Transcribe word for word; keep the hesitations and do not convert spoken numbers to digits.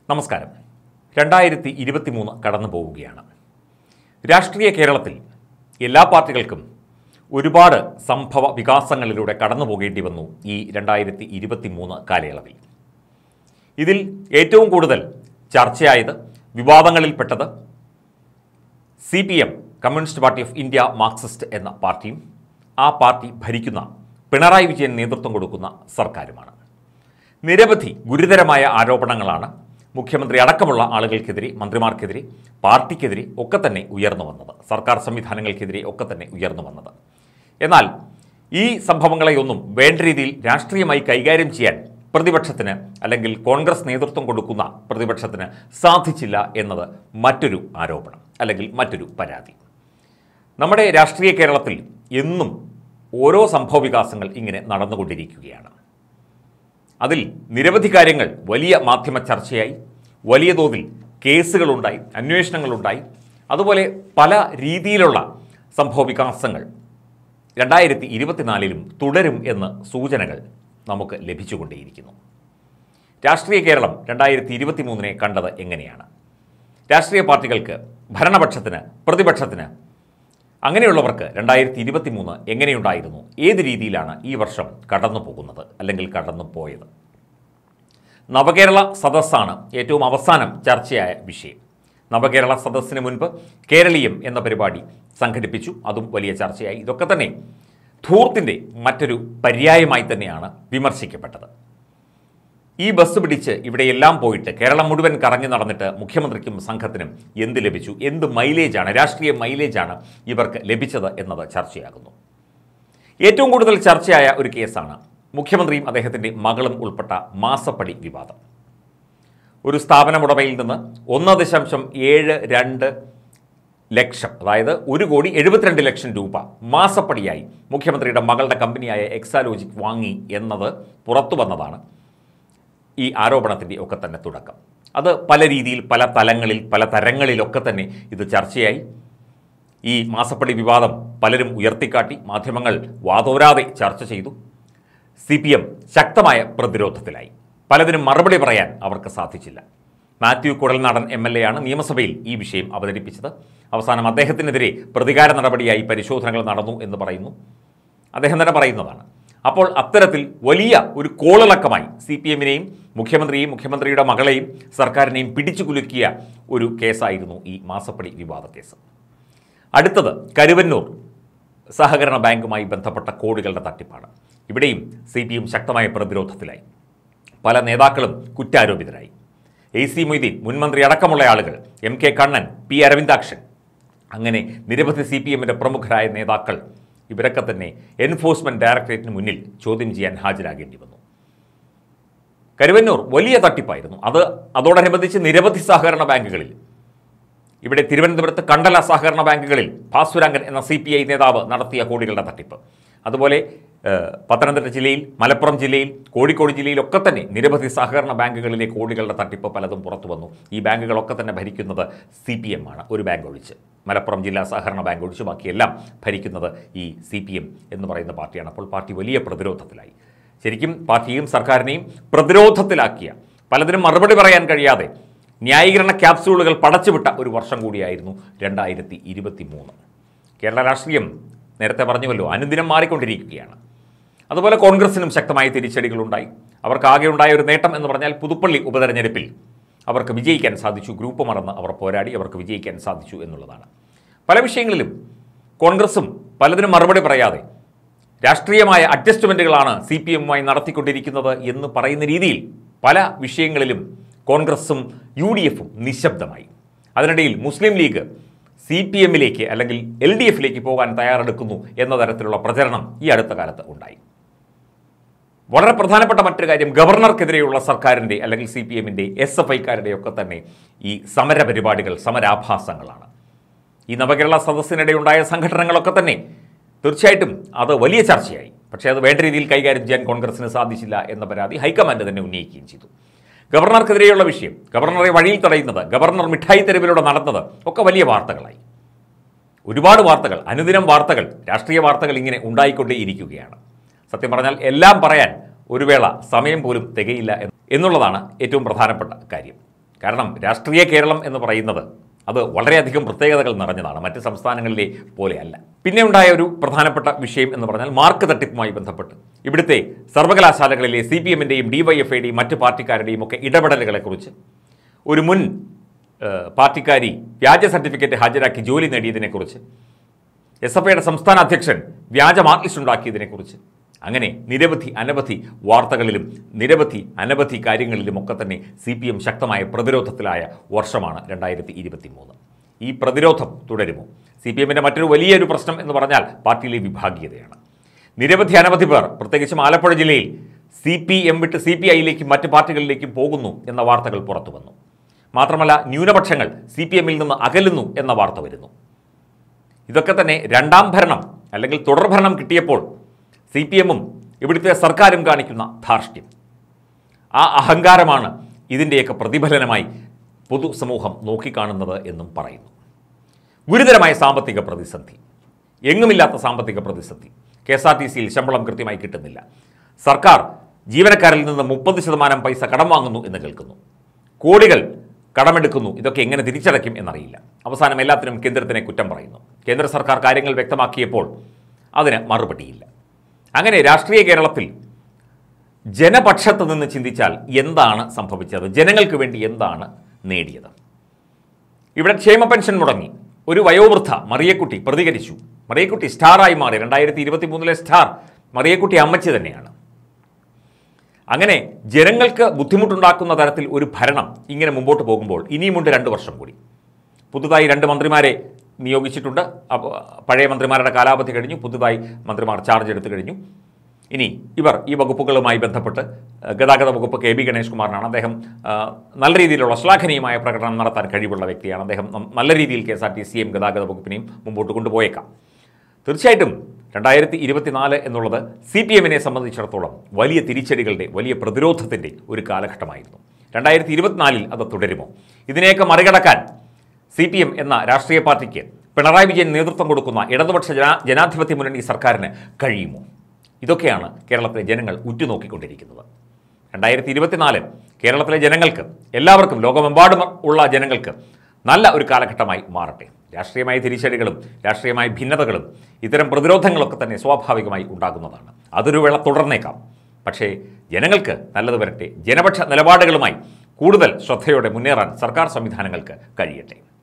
നമസ്കാരം. രണ്ടായിരത്തി ഇരുപത്തി മൂന്ന് കടന്നു പോവുകയാണ്. രാഷ്ട്രീയ കേരളത്തിൽ എല്ലാ പാർട്ടികൾക്കും ഒരുപാട് സംഭവ വികാസങ്ങളിലൂടെ കടന്നു പോകേണ്ടി വന്നു ഈ രണ്ടായിരത്തി ഇരുപത്തി മൂന്ന് കാലയളവിൽ. ഇതിൽ ഏറ്റവും കൂടുതൽ ചർച്ചയായത്, വിവാദങ്ങളിൽപ്പെട്ടത് C P M communist party of India marxist എന്ന പാർട്ടിയും ആ പാർട്ടി ഭരിക്കുന്ന പിണറായി വിജയൻ നേതൃത്വം കൊടുക്കുന്ന സർക്കാരുമാണ്. നിരവധി ഗുരുതരമായ ആരോപണങ്ങളാണ് മുഖ്യമന്ത്രി അടക്കമുള്ള ആളുകൾക്കെതിരെ, മന്ത്രിമാർക്കെതിരെ, പാർട്ടിക്കെതിരെ ഒക്കെ തന്നെ ഉയർന്നു വന്നത്, സർക്കാർ സംവിധാനങ്ങൾക്കെതിരെ ഒക്കെ തന്നെ ഉയർന്നു വന്നത്. എന്നാൽ ഈ സംഭവങ്ങളെയൊന്നും വേണ്ട രീതിയിൽ രാഷ്ട്രീയമായി കൈകാര്യം ചെയ്യാൻ പ്രതിപക്ഷത്തിന്, അല്ലെങ്കിൽ കോൺഗ്രസ് നേതൃത്വം കൊടുക്കുന്ന പ്രതിപക്ഷത്തിന് സാധിച്ചില്ല എന്നത് മറ്റൊരു ആരോപണം, അല്ലെങ്കിൽ മറ്റൊരു പരാതി. നമ്മുടെ രാഷ്ട്രീയ കേരളത്തിൽ എന്നും ഓരോ സംഭവ വികാസങ്ങൾ ഇങ്ങനെ നടന്നുകൊണ്ടിരിക്കുകയാണ്. അതിൽ നിരവധി കാര്യങ്ങൾ വലിയ മാധ്യമ ചർച്ചയായി, വലിയ തോതിൽ കേസുകളുണ്ടായി, അന്വേഷണങ്ങളുണ്ടായി. അതുപോലെ പല രീതിയിലുള്ള സംഭവ വികാസങ്ങൾ രണ്ടായിരത്തി ഇരുപത്തിനാലിലും തുടരും എന്ന സൂചനകൾ നമുക്ക് ലഭിച്ചുകൊണ്ടേയിരിക്കുന്നു. രാഷ്ട്രീയ കേരളം രണ്ടായിരത്തി ഇരുപത്തി മൂന്നിനെ കണ്ടത് എങ്ങനെയാണ്? രാഷ്ട്രീയ പാർട്ടികൾക്ക്, ഭരണപക്ഷത്തിന്, പ്രതിപക്ഷത്തിന്, അങ്ങനെയുള്ളവർക്ക് രണ്ടായിരത്തി ഇരുപത്തി മൂന്ന് എങ്ങനെയുണ്ടായിരുന്നു? ഏത് രീതിയിലാണ് ഈ വർഷം കടന്നു പോകുന്നത്, അല്ലെങ്കിൽ കടന്നു പോയത്? നവകേരള സദസ്സാണ് ഏറ്റവും അവസാനം ചർച്ചയായ വിഷയം. നവകേരള സദസ്സിന് മുൻപ് കേരളീയം എന്ന പരിപാടി സംഘടിപ്പിച്ചു, അതും വലിയ ചർച്ചയായി. ഇതൊക്കെ തന്നെ ധൂർത്തിൻ്റെ മറ്റൊരു പര്യായമായി തന്നെയാണ് വിമർശിക്കപ്പെട്ടത്. ഈ ബസ് പിടിച്ച് ഇവിടെയെല്ലാം പോയിട്ട് കേരളം മുഴുവൻ കറങ്ങി നടന്നിട്ട് മുഖ്യമന്ത്രിക്കും സംഘത്തിനും എന്ത് ലഭിച്ചു, എന്ത് മൈലേജാണ്, രാഷ്ട്രീയ മൈലേജാണ് ഇവർക്ക് ലഭിച്ചത് എന്നത് ചർച്ചയാകുന്നു. ഏറ്റവും കൂടുതൽ ചർച്ചയായ ഒരു കേസാണ് മുഖ്യമന്ത്രിയും അദ്ദേഹത്തിൻ്റെ മകളും ഉൾപ്പെട്ട മാസപ്പടി വിവാദം. ഒരു സ്ഥാപനമുടമയിൽ നിന്ന് ഒന്ന് ദശാംശം ഏഴ് രണ്ട് ലക്ഷം, അതായത് ഒരു കോടി എഴുപത്തിരണ്ട് ലക്ഷം രൂപ മാസപ്പടിയായി മുഖ്യമന്ത്രിയുടെ മകളുടെ കമ്പനിയായ എക്സാലോജിക് വാങ്ങി എന്നത് പുറത്തു വന്നതാണ് ഈ ആരോപണത്തിൻ്റെ ഒക്കെ തന്നെ തുടക്കം. അത് പല രീതിയിൽ, പല തലങ്ങളിൽ, പല തരങ്ങളിലൊക്കെ തന്നെ ഇത് ചർച്ചയായി. ഈ മാസപ്പടി വിവാദം പലരും ഉയർത്തിക്കാട്ടി, മാധ്യമങ്ങൾ വാതോരാതെ ചർച്ച ചെയ്തു. സി പി എം ശക്തമായ പ്രതിരോധത്തിലായി. പലതിനും മറുപടി പറയാൻ അവർക്ക് സാധിച്ചില്ല. Mathew Kuzhalnadan M L A ആണ് നിയമസഭയിൽ ഈ വിഷയം അവതരിപ്പിച്ചത്. അവസാനം അദ്ദേഹത്തിനെതിരെ പ്രതികാര നടപടിയായി പരിശോധനകൾ നടന്നു എന്ന് പറയുന്നു. അദ്ദേഹം തന്നെ പറയുന്നതാണ്. അപ്പോൾ അത്തരത്തിൽ വലിയ ഒരു കോളിളക്കമായി സി പി എമ്മിനെയും മുഖ്യമന്ത്രിയെയും മുഖ്യമന്ത്രിയുടെ മകളെയും സർക്കാരിനെയും പിടിച്ചു കുലുക്കിയ ഒരു കേസായിരുന്നു ഈ മാസപ്പടി വിവാദ കേസ്. അടുത്തത് കരുവന്നൂർ സഹകരണ ബാങ്കുമായി ബന്ധപ്പെട്ട കോടികളുടെ തട്ടിപ്പാണ്. ഇവിടെയും സി പി എം ശക്തമായ പ്രതിരോധത്തിലായി. പല നേതാക്കളും കുറ്റാരോപിതരായി. എ സി മൊയ്തീൻ, മുൻമന്ത്രി അടക്കമുള്ള ആളുകൾ, M K Kannan, P Aravindakshan, അങ്ങനെ നിരവധി സി പി എമ്മിൻ്റെ പ്രമുഖരായ നേതാക്കൾ, ഇവരൊക്കെ തന്നെ എൻഫോഴ്സ്മെൻറ്റ് ഡയറക്ടറേറ്റിന് മുന്നിൽ ചോദ്യം ചെയ്യാൻ ഹാജരാകേണ്ടി വന്നു. കരുവന്നൂർ വലിയ തട്ടിപ്പായിരുന്നു. അത് അതോടനുബന്ധിച്ച് നിരവധി സഹകരണ ബാങ്കുകളിൽ, ഇവിടെ തിരുവനന്തപുരത്ത് കണ്ടല സഹകരണ ബാങ്കുകളിൽ ഭാസ്വരാങ്കൻ എന്ന സി പി ഐ നേതാവ് നടത്തിയ കോടികളുടെ തട്ടിപ്പ്, അതുപോലെ പത്തനംതിട്ട ജില്ലയിൽ, മലപ്പുറം ജില്ലയിൽ, കോഴിക്കോട് ജില്ലയിലൊക്കെ തന്നെ നിരവധി സഹകരണ ബാങ്കുകളിലെ കോടികളുടെ തട്ടിപ്പ് പലതും പുറത്തു വന്നു. ഈ ബാങ്കുകളൊക്കെ തന്നെ ഭരിക്കുന്നത് സി പി എം ആണ്, ഒരു ബാങ്ക് ഒഴിച്ച്. മലപ്പുറം ജില്ലാ സഹകരണ ബാങ്ക് ഒഴിച്ച് ബാക്കിയെല്ലാം ഭരിക്കുന്നത് ഈ സി പി എം എന്ന് പറയുന്ന പാർട്ടിയാണ്. അപ്പോൾ പാർട്ടി വലിയ പ്രതിരോധത്തിലായി. ശരിക്കും പാർട്ടിയും സർക്കാരിനെയും പ്രതിരോധത്തിലാക്കിയ, പലതിനും മറുപടി പറയാൻ കഴിയാതെ ന്യായീകരണ ക്യാപ്സ്യൂളുകൾ പടച്ചുവിട്ട ഒരു വർഷം കൂടിയായിരുന്നു രണ്ടായിരത്തി ഇരുപത്തി മൂന്ന്. കേരള രാഷ്ട്രീയം നേരത്തെ പറഞ്ഞുവല്ലോ, അനുദിനം മാറിക്കൊണ്ടിരിക്കുകയാണ്. അതുപോലെ കോൺഗ്രസിനും ശക്തമായ തിരിച്ചടികളുണ്ടായി. അവർക്ക് ആകെ ഉണ്ടായ ഒരു നേട്ടം എന്ന് പറഞ്ഞാൽ പുതുപ്പള്ളി ഉപതെരഞ്ഞെടുപ്പിൽ അവർക്ക് വിജയിക്കാൻ സാധിച്ചു. ഗ്രൂപ്പ് മറന്ന് അവർ പോരാടി, അവർക്ക് വിജയിക്കാൻ സാധിച്ചു എന്നുള്ളതാണ്. പല വിഷയങ്ങളിലും കോൺഗ്രസും പലതിനും മറുപടി പറയാതെ രാഷ്ട്രീയമായ അഡ്ജസ്റ്റ്മെൻറ്റുകളാണ് സി പി എമ്മുമായി നടത്തിക്കൊണ്ടിരിക്കുന്നത് എന്ന് പറയുന്ന രീതിയിൽ പല വിഷയങ്ങളിലും കോൺഗ്രസും യു ഡി എഫും നിശബ്ദമായി. അതിനിടയിൽ മുസ്ലിം ലീഗ് സി പി എമ്മിലേക്ക്, അല്ലെങ്കിൽ എൽ ഡി എഫിലേക്ക് പോകാൻ തയ്യാറെടുക്കുന്നു എന്ന തരത്തിലുള്ള പ്രചരണം ഈ അടുത്ത കാലത്ത് ഉണ്ടായി. വളരെ പ്രധാനപ്പെട്ട മറ്റൊരു കാര്യം, ഗവർണർക്കെതിരെയുള്ള സർക്കാരിൻ്റെ, അല്ലെങ്കിൽ സി പി എമ്മിൻ്റെ, എസ് എഫ് ഐക്കാരുടെയൊക്കെ തന്നെ ഈ സമര പരിപാടികൾ, സമരാഭാസങ്ങളാണ്. ഈ നവകേരള സദസ്സിനിടെ ഉണ്ടായ സംഘടനകളൊക്കെ തന്നെ തീർച്ചയായിട്ടും അത് വലിയ ചർച്ചയായി. പക്ഷേ അത് വേണ്ട രീതിയിൽ കൈകാര്യം ചെയ്യാൻ കോൺഗ്രസിന് സാധിച്ചില്ല എന്ന പരാതി ഹൈക്കമാൻഡ് തന്നെ ഉന്നയിക്കുകയും ചെയ്തു. ഗവർണർക്കെതിരെയുള്ള വിഷയം, ഗവർണറെ വഴിയിൽ തടയുന്നത്, ഗവർണർ മിഠായി തെരുവിലൂടെ നടന്നത് ഒക്കെ വലിയ വാർത്തകളായി. ഒരുപാട് വാർത്തകൾ, അനുദിനം വാർത്തകൾ, രാഷ്ട്രീയ വാർത്തകൾ ഇങ്ങനെ ഉണ്ടായിക്കൊണ്ടേയിരിക്കുകയാണ്. സത്യം പറഞ്ഞാൽ എല്ലാം പറയാൻ ഒരു വേള സമയം പോലും തികയില്ല എന്നുള്ളതാണ് ഏറ്റവും പ്രധാനപ്പെട്ട കാര്യം. കാരണം രാഷ്ട്രീയ കേരളം എന്ന് പറയുന്നത് അത് വളരെയധികം പ്രത്യേകതകൾ നിറഞ്ഞതാണ്, മറ്റ് സംസ്ഥാനങ്ങളിലെ പോലെയല്ല. പിന്നെ ഉണ്ടായ ഒരു പ്രധാനപ്പെട്ട വിഷയം എന്ന് പറഞ്ഞാൽ മാർക്ക് തട്ടിപ്പുമായി ബന്ധപ്പെട്ട് ഇവിടുത്തെ സർവകലാശാലകളിലെ സി പി എമ്മിൻ്റെയും ഡി വൈ എഫ് ഐയുടെയും മറ്റ് പാർട്ടിക്കാരുടെയും ഒക്കെ ഇടപെടലുകളെക്കുറിച്ച് ഒരു മുൻ പാർട്ടിക്കാരി വ്യാജ സർട്ടിഫിക്കറ്റ് ഹാജരാക്കി ജോലി നേടിയതിനെക്കുറിച്ച്, എസ് എഫ് ഐയുടെ സംസ്ഥാന അധ്യക്ഷൻ വ്യാജ മാർക്ക് ലിസ്റ്റ് ഉണ്ടാക്കിയതിനെക്കുറിച്ച്, അങ്ങനെ നിരവധി അനവധി വാർത്തകളിലും നിരവധി അനവധി കാര്യങ്ങളിലുമൊക്കെ തന്നെ സി പി എം ശക്തമായ പ്രതിരോധത്തിലായ വർഷമാണ് രണ്ടായിരത്തി ഇരുപത്തി മൂന്ന്. ഈ പ്രതിരോധം തുടരുമോ? സി പി എമ്മിൻ്റെ മറ്റൊരു വലിയൊരു പ്രശ്നം എന്ന് പറഞ്ഞാൽ പാർട്ടിയിലെ വിഭാഗീയതയാണ്. നിരവധി അനവധി പേർ പ്രത്യേകിച്ചും ആലപ്പുഴ ജില്ലയിൽ സി പി എം വിട്ട് സി പി ഐയിലേക്കും മറ്റ് പാർട്ടികളിലേക്കും പോകുന്നു എന്ന വാർത്തകൾ പുറത്തു വന്നു. മാത്രമല്ല ന്യൂനപക്ഷങ്ങൾ സി പി എമ്മിൽ നിന്ന് അകലുന്നു എന്ന വാർത്ത വരുന്നു. ഇതൊക്കെ തന്നെ രണ്ടാം ഭരണം അല്ലെങ്കിൽ തുടർഭരണം കിട്ടിയപ്പോൾ സി പി എമ്മും ഇവിടുത്തെ സർക്കാരും കാണിക്കുന്ന ധാർഷ്ട്യം, ആ അഹങ്കാരമാണ് ഇതിൻ്റെയൊക്കെ പ്രതിഫലനമായി പൊതുസമൂഹം നോക്കിക്കാണുന്നത് എന്നും പറയുന്നു. ഗുരുതരമായ സാമ്പത്തിക പ്രതിസന്ധി, എങ്ങുമില്ലാത്ത സാമ്പത്തിക പ്രതിസന്ധി. കെ എസ് ആർ ടി സിയിൽ ശമ്പളം കൃത്യമായി കിട്ടുന്നില്ല. സർക്കാർ ജീവനക്കാരിൽ നിന്ന് മുപ്പത് ശതമാനം പൈസ കടം വാങ്ങുന്നു എന്ന് കേൾക്കുന്നു. കോടികൾ കടമെടുക്കുന്നു. ഇതൊക്കെ എങ്ങനെ തിരിച്ചടയ്ക്കും എന്നറിയില്ല. അവസാനം എല്ലാത്തിനും കേന്ദ്രത്തിനെ കുറ്റം പറയുന്നു. കേന്ദ്ര സർക്കാർ കാര്യങ്ങൾ വ്യക്തമാക്കിയപ്പോൾ അതിന് മറുപടിയില്ല. അങ്ങനെ രാഷ്ട്രീയ കേരളത്തിൽ ജനപക്ഷത്ത് നിന്ന് ചിന്തിച്ചാൽ എന്താണ് സംഭവിച്ചത്? ജനങ്ങൾക്ക് വേണ്ടി എന്താണ് നേടിയത്? ഇവിടെ ക്ഷേമ പെൻഷൻ മുടങ്ങി. ഒരു വയോവൃദ്ധ മറിയക്കുട്ടി പ്രതികരിച്ചു. മറിയക്കുട്ടി സ്റ്റാറായി മാറി. രണ്ടായിരത്തി ഇരുപത്തി മൂന്നിലെ സ്റ്റാർ മറിയക്കുട്ടി അമ്മച്ചി തന്നെയാണ്. അങ്ങനെ ജനങ്ങൾക്ക് ബുദ്ധിമുട്ടുണ്ടാക്കുന്ന തരത്തിൽ ഒരു ഭരണം ഇങ്ങനെ മുമ്പോട്ട് പോകുമ്പോൾ ഇനിയുമുണ്ട് രണ്ട് വർഷം കൂടി. പുതുതായി രണ്ട് മന്ത്രിമാരെ നിയോഗിച്ചിട്ടുണ്ട്. പഴയ മന്ത്രിമാരുടെ കാലാവധി കഴിഞ്ഞു. പുതുതായി മന്ത്രിമാർ ചാർജ് എടുത്തു കഴിഞ്ഞു. ഇനി ഇവർ ഈ വകുപ്പുകളുമായി ബന്ധപ്പെട്ട് ഗതാഗത വകുപ്പ് കെ ബി ഗണേഷ് കുമാറിനാണ്. അദ്ദേഹം നല്ല രീതിയിലുള്ള ശ്ലാഘനീയമായ പ്രകടനം നടത്താൻ കഴിവുള്ള വ്യക്തിയാണ്. അദ്ദേഹം നല്ല രീതിയിൽ കെ എസ് ആർ ടി സിയെയും ഗതാഗത വകുപ്പിനെയും മുമ്പോട്ട് കൊണ്ടുപോയേക്കാം. തീർച്ചയായിട്ടും രണ്ടായിരത്തി ഇരുപത്തിനാല് എന്നുള്ളത് സി പി എമ്മിനെ സംബന്ധിച്ചിടത്തോളം വലിയ തിരിച്ചടികളുടെ വലിയ പ്രതിരോധത്തിൻ്റെ ഒരു കാലഘട്ടമായിരുന്നു. രണ്ടായിരത്തി ഇരുപത്തിനാലിൽ അത് തുടരുമോ? ഇതിനെയൊക്കെ മറികടക്കാൻ സി പി എം എന്ന രാഷ്ട്രീയ പാർട്ടിക്ക് പിണറായി വിജയൻ നേതൃത്വം കൊടുക്കുന്ന ഇടതുപക്ഷ ജനാ ജനാധിപത്യ മുന്നണി സർക്കാരിന് കഴിയുമോ? ഇതൊക്കെയാണ് കേരളത്തിലെ ജനങ്ങൾ ഉറ്റുനോക്കിക്കൊണ്ടിരിക്കുന്നത്. രണ്ടായിരത്തി ഇരുപത്തിനാല് കേരളത്തിലെ ജനങ്ങൾക്ക്, എല്ലാവർക്കും, ലോകമെമ്പാടും ഉള്ള ജനങ്ങൾക്ക് നല്ല ഒരു കാലഘട്ടമായി മാറട്ടെ. രാഷ്ട്രീയമായ തിരിച്ചടികളും രാഷ്ട്രീയമായ ഭിന്നതകളും ഇത്തരം പ്രതിരോധങ്ങളൊക്കെ തന്നെ സ്വാഭാവികമായി ഉണ്ടാകുന്നതാണ്. അതൊരു വേള തുടർന്നേക്കാം. പക്ഷേ ജനങ്ങൾക്ക് നല്ലത് വരട്ടെ. ജനപക്ഷ നിലപാടുകളുമായി കൂടുതൽ ശ്രദ്ധയോടെ മുന്നേറാൻ സർക്കാർ സംവിധാനങ്ങൾക്ക് കഴിയട്ടെ.